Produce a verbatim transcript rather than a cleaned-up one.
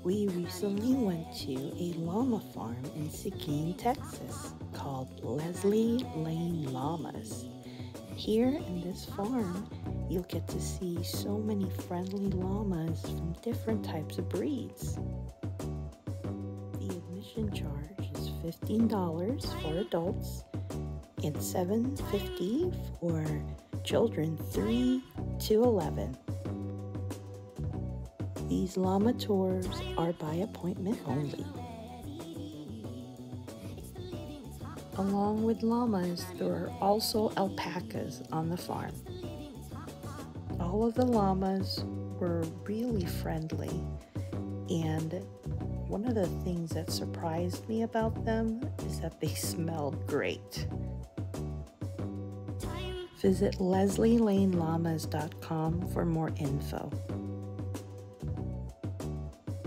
We recently went to a llama farm in Seguin, Texas, called Leslie Lane Llamas. Here in this farm, you'll get to see so many friendly llamas from different types of breeds. The admission charge is fifteen dollars for adults and seven dollars and fifty cents for children three to eleven. These llama tours are by appointment only. Along with llamas, there are also alpacas on the farm. All of the llamas were really friendly, and one of the things that surprised me about them is that they smelled great. Visit leslie lane llamas dot com for more info.